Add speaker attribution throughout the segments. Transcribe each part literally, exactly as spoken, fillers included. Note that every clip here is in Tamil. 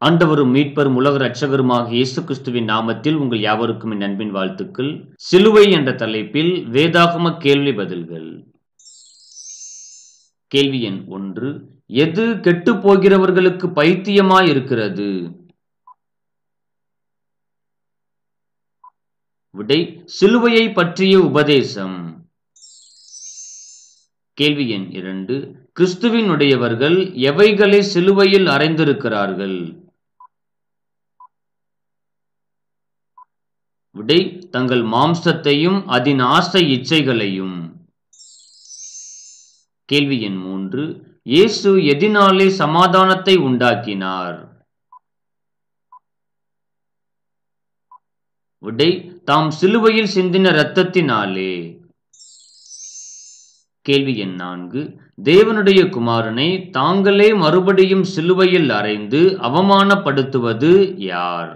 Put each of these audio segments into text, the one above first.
Speaker 1: ஆண்டவரும் மீட்பரும் உலக இரட்சகருமாகிய இயேசு கிறிஸ்துவின் நாமத்தில் உங்கள் யாவருக்கும் என் அன்பின் வாழ்த்துக்கள். சிலுவை என்ற தலைப்பில் வேதாகம கேள்வி பதில்கள். கேள்வி எண் ஒன்று. எது கெட்டுப் போகிறவர்களுக்கு பைத்தியமாய் இருக்கிறது? விடை, சிலுவையை பற்றிய உபதேசம். கேள்வி எண் இரண்டு. கிறிஸ்துவினுடையவர்கள் எவைகளை சிலுவையில் அறைந்திருக்கிறார்கள்? விடை, தங்கள் மாம்சத்தையும் அதன் ஆசை இச்சைகளையும். கேள்வி எண் மூன்று. இயேசு எதினாலே சமாதானத்தை உண்டாக்கினார்? விடை, தாம் சிலுவையில் சிந்தின இரத்தத்தினாலே. கேள்வி எண் நான்கு. தேவனுடைய குமாரனை தாங்களே மறுபடியும் சிலுவையில் அறைந்து அவமானப்படுத்துவது யார்?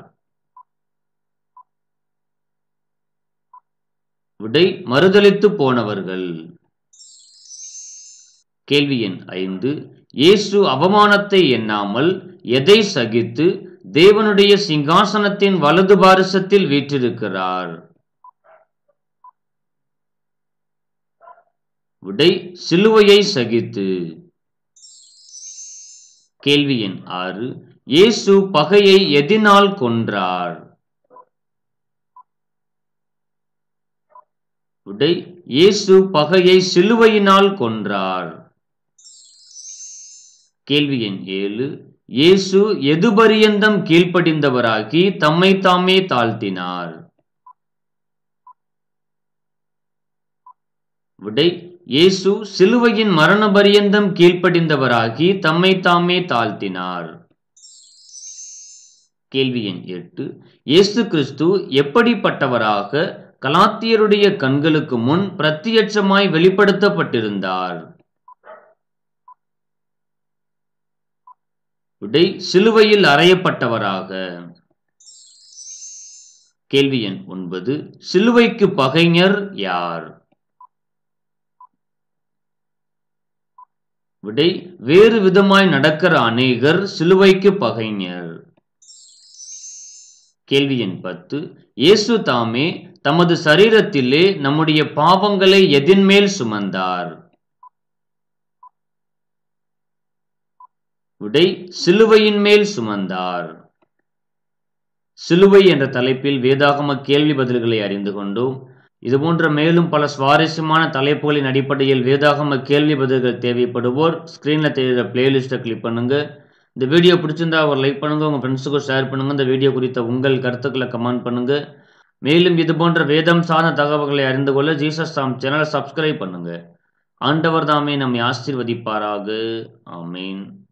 Speaker 1: விடை, மறுதலித்து போனவர்கள். கேள்வி எண் ஐந்து. இயேசு அவமானத்தை எண்ணாமல் எதை சகித்து தேவனுடைய சிங்காசனத்தின் வலது பாரிசத்தில் வீற்றிருக்கிறார்? விடை, சிலுவையை சகித்து. கேள்வி எண் ஆறு. இயேசு பகையை எதினால் கொன்றார்? விடை, இயேசு பகையை சிலுவையினால் கொன்றார். கேள்வி எண் ஏழு. இயேசு எது பரியந்தம் கீழ்ப்படிந்தவராகி தம்மை தாமே தாழ்த்தினார்? விடை, இயேசு சிலுவையின் மரண பரியந்தம் கீழ்ப்படிந்தவராகி தம்மை தாமே தாழ்த்தினார். கேள்வி எண் எட்டு. இயேசு கிறிஸ்து எப்படிப்பட்டவராக கலாத்தியருடைய கண்களுக்கு முன் பிரத்யட்சமாய் வெளிப்படுத்தப்பட்டிருந்தார்? விடை, சிலுவையில் அறையப்பட்டவராக. கேள்வி எண் ஒன்பது. சிலுவைக்கு பகைஞர் யார்? விடை, வேறு விதமாய் நடக்கிற அநேகர் சிலுவைக்கு பகைஞர். கேள்வி எண் பத்து. இயேசு தாமே தமது சரீரத்திலே நம்முடைய பாவங்களை எதின்மேல் சுமந்தார்? விடை, சிலுவையின் மேல் சுமந்தார். சிலுவை என்ற தலைப்பில் வேதாகம கேள்வி பதில்களை அறிந்து கொண்டோம். இதுபோன்ற மேலும் பல சுவாரஸ்யமான தலைப்புகளின் அடிப்படையில் வேதாகம கேள்வி பதில்கள் தேவைப்படுவோர் ஸ்கிரீன்ல தெரிகிற பிளேலிஸ்ட்டை கிளிக் பண்ணுங்க. இந்த வீடியோ பிடிச்சிருந்தா ஒரு லைக் பண்ணுங்க, உங்க ஃப்ரெண்ட்ஸுக்கும் ஷேர் பண்ணுங்க. இந்த வீடியோ குறித்த உங்கள் கருத்துக்களை கமெண்ட் பண்ணுங்க. மேலும் இது போன்ற வேதம் சார்ந்த தகவல்களை அறிந்து கொள்ள ஜீசஸ் தாம் சேனலை சப்ஸ்கிரைப் பண்ணுங்க. ஆண்டவர் தாமே நம்மை ஆசீர்வதிப்பாராக. ஆமீன்.